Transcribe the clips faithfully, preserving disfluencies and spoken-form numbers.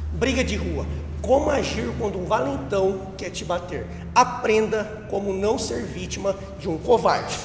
Briga de rua. Como agir quando um valentão quer te bater? Aprenda como não ser vítima de um covarde.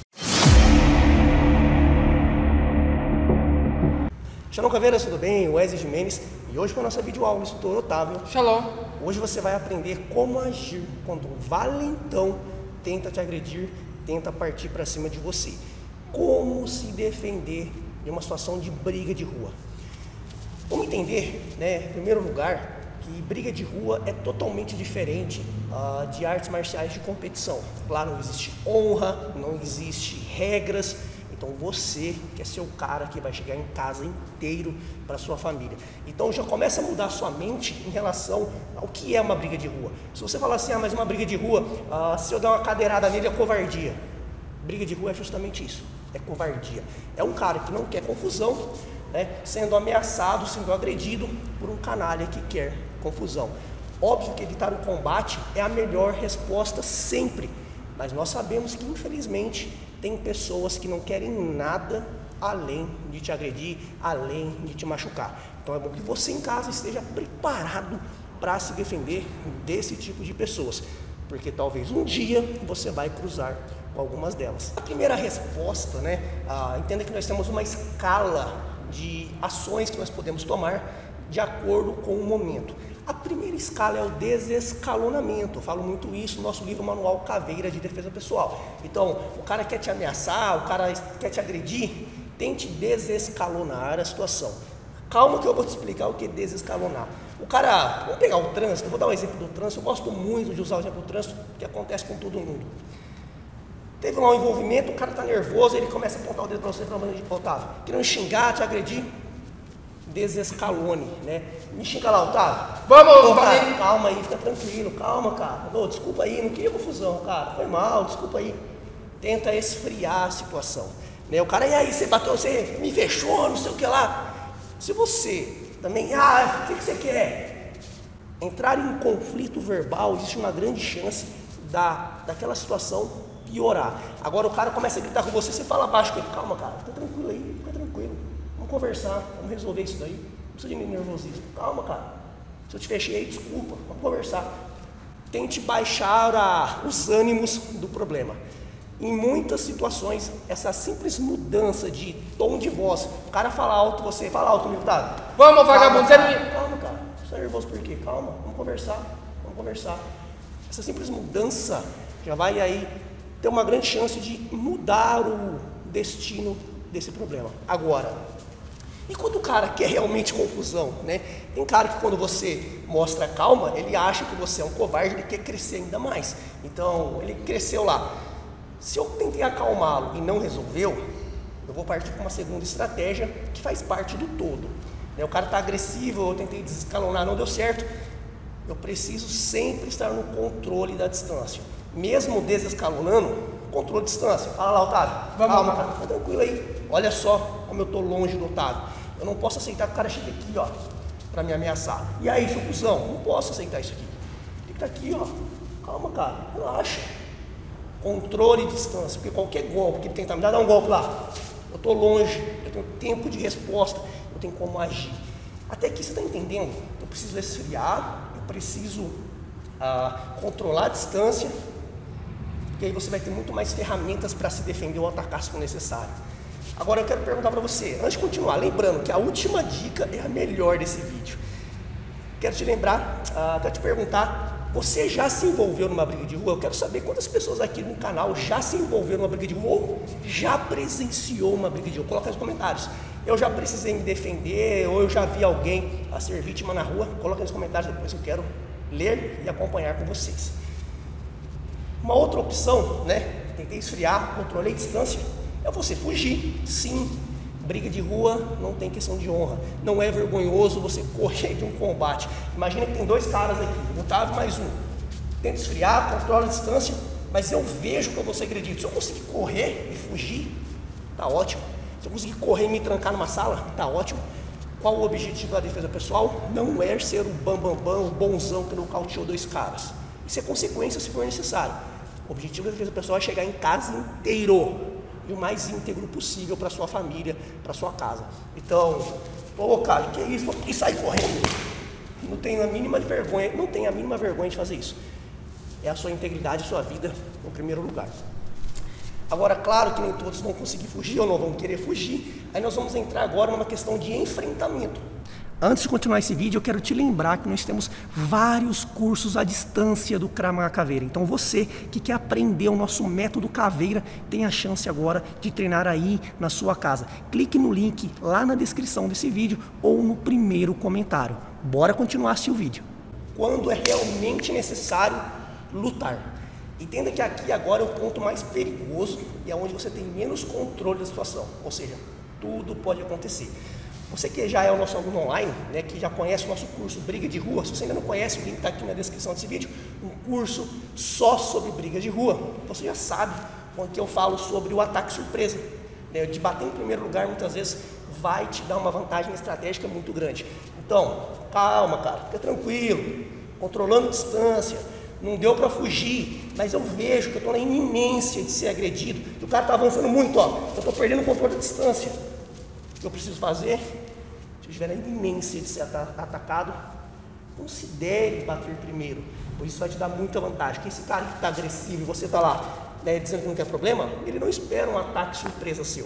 Shalom Caveiras, tudo bem? Wesley Jimenez. E hoje com a nossa videoaula, instrutor Otávio. Shalom. Hoje você vai aprender como agir quando um valentão tenta te agredir, tenta partir para cima de você. Como se defender de uma situação de briga de rua. Vamos entender, né, em primeiro lugar, que briga de rua é totalmente diferente uh, de artes marciais de competição. Lá não existe honra, não existe regras. Então você quer ser o cara que vai chegar em casa inteiro para sua família. Então já começa a mudar a sua mente em relação ao que é uma briga de rua. Se você falar assim, ah, mas uma briga de rua, uh, se eu der uma cadeirada nele é covardia. Briga de rua é justamente isso, é covardia. É um cara que não quer confusão, né, sendo ameaçado, sendo agredido por um canalha que quer confusão. Óbvio que evitar o combate é a melhor resposta sempre, mas nós sabemos que infelizmente tem pessoas que não querem nada além de te agredir, além de te machucar. Então é bom que você em casa esteja preparado para se defender desse tipo de pessoas, porque talvez um dia você vai cruzar com algumas delas. A primeira resposta, né, ah, entenda que nós temos uma escala de ações que nós podemos tomar de acordo com o momento. A primeira escala é o desescalonamento. Eu falo muito isso no nosso livro Manual Caveira de Defesa Pessoal. Então, o cara quer te ameaçar, o cara quer te agredir, tente desescalonar a situação. Calma que eu vou te explicar o que é desescalonar. O cara, vamos pegar o trânsito, vou dar um exemplo do trânsito, eu gosto muito de usar o exemplo do trânsito, que acontece com todo mundo. Teve lá um envolvimento, o cara tá nervoso, ele começa a apontar o dedo para você, para onde Otávio, querendo xingar, te agredir, desescalone, né? Me xinga lá, Otávio. Vamos, Ô, cara, vamos. calma aí, fica tranquilo, calma, cara. Ô, desculpa aí, não queria confusão, cara. Foi mal, desculpa aí. Tenta esfriar a situação, né? O cara, e aí, você bateu, você me fechou, não sei o que lá. Se você também, ah, o que, que você quer? Entrar em conflito verbal, existe uma grande chance da, daquela situação piorar. Agora o cara começa a gritar com você, você fala baixo com ele, calma, cara, fica tranquilo aí, fica tranquilo. Vamos conversar, vamos resolver isso daí. Não precisa de nervosismo. Calma, cara. Se eu te fechei aí, desculpa, vamos conversar. Tente baixar a, os ânimos do problema. Em muitas situações, essa simples mudança de tom de voz, o cara fala alto, você fala alto, militado. Vamos, vagabundo, você me... Calma, cara. Você é nervoso por quê? Calma, vamos conversar, vamos conversar. Essa simples mudança já vai aí ter uma grande chance de mudar o destino desse problema. Agora, e quando o cara quer realmente confusão, né? Tem cara que quando você mostra calma, ele acha que você é um covarde, ele quer crescer ainda mais. Então, ele cresceu lá. Se eu tentei acalmá-lo e não resolveu, eu vou partir para uma segunda estratégia que faz parte do todo. O cara está agressivo, eu tentei desescalonar, não deu certo. Eu preciso sempre estar no controle da distância. Mesmo desescalonando, controle de distância. Fala lá, Otávio. Vamos, calma, vamos. cara, fica tranquilo aí. Olha só como eu tô longe do Otávio. Eu não posso aceitar que o cara chegue aqui, ó, pra me ameaçar. E aí, seu cuzão, não posso aceitar isso aqui. Tem que estar aqui, ó. Calma, cara, relaxa. Controle de distância, porque qualquer golpe que ele tentar me dar, dá um golpe lá. Eu tô longe, eu tenho tempo de resposta, eu tenho como agir. Até aqui você tá entendendo? Eu preciso esfriar, eu preciso ah, controlar a distância, porque aí você vai ter muito mais ferramentas para se defender ou atacar se for necessário. Agora eu quero perguntar para você, antes de continuar, lembrando que a última dica é a melhor desse vídeo. Quero te lembrar, uh, quero te perguntar, você já se envolveu numa briga de rua? Eu quero saber quantas pessoas aqui no canal já se envolveram numa briga de rua ou já presenciou uma briga de rua. Coloca nos comentários. Eu já precisei me defender ou eu já vi alguém a ser vítima na rua. Coloca nos comentários, depois eu quero ler e acompanhar com vocês. Uma outra opção, né? Tentei esfriar, controlei a distância. É você fugir, sim. Briga de rua não tem questão de honra. Não é vergonhoso você correr de um combate. Imagina que tem dois caras aqui, o Otávio mais um. Tenta esfriar, controla a distância, mas eu vejo que eu vou ser agredido. Se eu conseguir correr e fugir, tá ótimo. Se eu conseguir correr e me trancar numa sala, tá ótimo. Qual o objetivo da defesa pessoal? Não é ser o bambambam, bam, bam, o bonzão que nocauteou dois caras. Isso é consequência se for necessário. O objetivo da defesa pessoal é chegar em casa inteiro e o mais íntegro possível para sua família, para sua casa. Então, ô cara, que isso? Vou sair correndo. tenho a mínima vergonha, não tenho a mínima vergonha de fazer isso. É a sua integridade, a sua vida no primeiro lugar. Agora, claro que nem todos vão conseguir fugir ou não vão querer fugir. Aí nós vamos entrar agora numa questão de enfrentamento. Antes de continuar esse vídeo, eu quero te lembrar que nós temos vários cursos à distância do Krav Maga Caveira. Então você que quer aprender o nosso método Caveira, tem a chance agora de treinar aí na sua casa. Clique no link lá na descrição desse vídeo ou no primeiro comentário. Bora continuar a assistir o vídeo. Quando é realmente necessário lutar. Entenda que aqui agora é o ponto mais perigoso e é onde você tem menos controle da situação. Ou seja, tudo pode acontecer. Você que já é o nosso aluno online, né, que já conhece o nosso curso Briga de Rua, se você ainda não conhece, o link está aqui na descrição desse vídeo, um curso só sobre briga de rua. Você já sabe onde eu falo sobre o ataque surpresa. Né, de bater em primeiro lugar, muitas vezes, vai te dar uma vantagem estratégica muito grande. Então, calma, cara, fica tranquilo, controlando a distância. Não deu para fugir, mas eu vejo que eu estou na iminência de ser agredido. Que o cara está avançando muito, ó. Eu estou perdendo o controle da distância. O que eu preciso fazer? Se eu estiver na iminência de ser atacado, considere bater primeiro, pois isso vai te dar muita vantagem. Porque esse cara que está agressivo e você está lá, né, dizendo que não quer problema, ele não espera um ataque surpresa seu.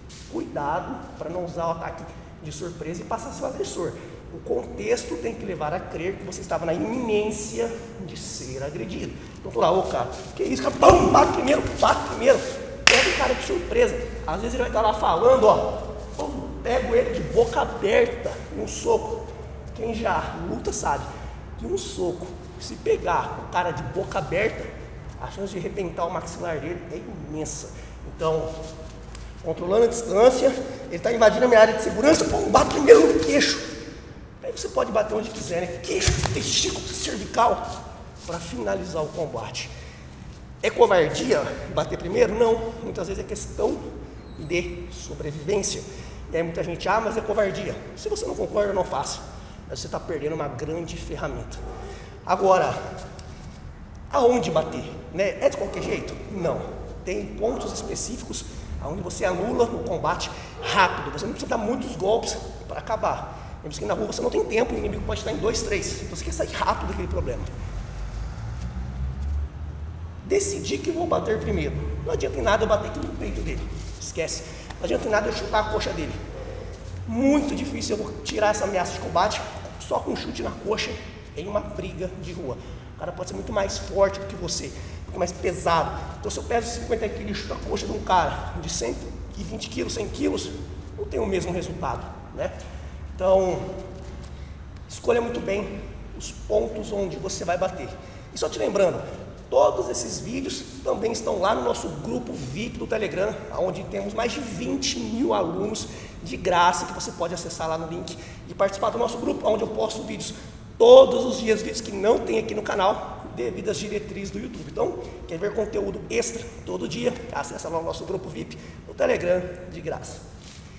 Cuidado para não usar o ataque de surpresa e passar seu agressor. O contexto tem que levar a crer que você estava na iminência de ser agredido. Então, tô lá, ô cara, que isso, cara, pum, bate primeiro, bate primeiro, pega o cara de surpresa. Às vezes ele vai estar lá falando, ó, eu pego ele de boca aberta, um soco. Quem já luta sabe que um soco, se pegar o cara de boca aberta, a chance de arrebentar o maxilar dele é imensa. Então, controlando a distância, ele está invadindo a minha área de segurança, pum, bate primeiro no queixo. Aí você pode bater onde quiser, né? Queixo, testículo, cervical, para finalizar o combate. É covardia bater primeiro? Não. Muitas vezes é questão de sobrevivência. E aí muita gente, ah, mas é covardia. Se você não concorda, não faça. Mas você está perdendo uma grande ferramenta. Agora, aonde bater? Né? É de qualquer jeito? Não. Tem pontos específicos onde você anula o combate rápido. Você não precisa dar muitos golpes para acabar. Porque na rua você não tem tempo, o inimigo pode estar em dois, três. Então você quer sair rápido daquele problema. Decidi que vou bater primeiro. Não adianta em nada eu bater aqui no peito dele. Esquece. Não adianta em nada eu chutar a coxa dele. Muito difícil eu tirar essa ameaça de combate só com um chute na coxa em uma briga de rua. O cara pode ser muito mais forte do que você, muito mais pesado. Então se eu peso cinquenta quilos e chuto a coxa de um cara de cento e vinte quilos, cem quilos, não tem o mesmo resultado, né? Então, escolha muito bem os pontos onde você vai bater. E só te lembrando, todos esses vídeos também estão lá no nosso grupo V I P do Telegram, onde temos mais de vinte mil alunos de graça, que você pode acessar lá no link e participar do nosso grupo, onde eu posto vídeos todos os dias, vídeos que não tem aqui no canal, devido às diretrizes do YouTube. Então, quer ver conteúdo extra todo dia? Acessa lá o nosso grupo V I P do Telegram de graça.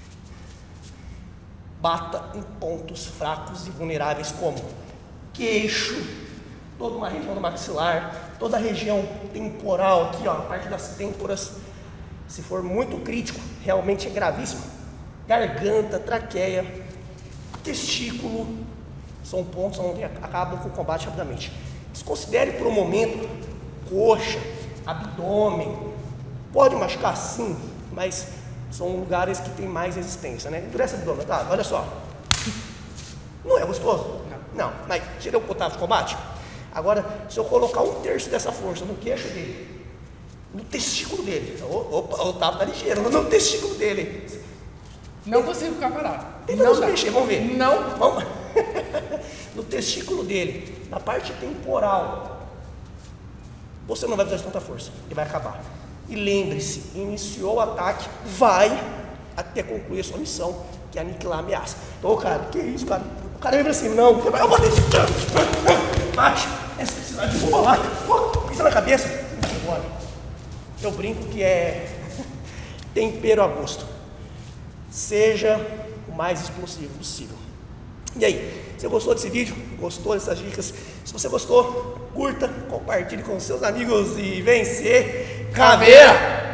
Bata em pontos fracos e vulneráveis como queixo, toda uma região do maxilar, toda a região temporal aqui, ó, a parte das têmporas. Se for muito crítico, realmente é gravíssimo. Garganta, traqueia, testículo, são pontos onde acabam com o combate rapidamente. Desconsidere por um momento coxa, abdômen. Pode machucar sim, mas são lugares que tem mais resistência, né? Endurece o abdômen, tá? Olha só. Não é gostoso? Não. Mas tira o otavo de combate. Agora, se eu colocar um terço dessa força no queixo dele, no testículo dele, opa, o Otávio tá ligeiro, no testículo dele. Não consigo ficar parado. Tenta não mexer, vamos ver. Não. Vamos. No testículo dele, na parte temporal, você não vai precisar de tanta força, ele vai acabar. E lembre-se, iniciou o ataque, vai até concluir a sua missão, que é aniquilar a ameaça. Então, cara, que isso, cara? O cara lembra assim, não, eu vou bater esse bate, essa cidade, vou lá, pisa na cabeça, agora. Eu brinco que é tempero a gosto. Seja o mais explosivo possível. E aí, você gostou desse vídeo? Gostou dessas dicas? Se você gostou, curta, compartilhe com seus amigos e vencer Caveira!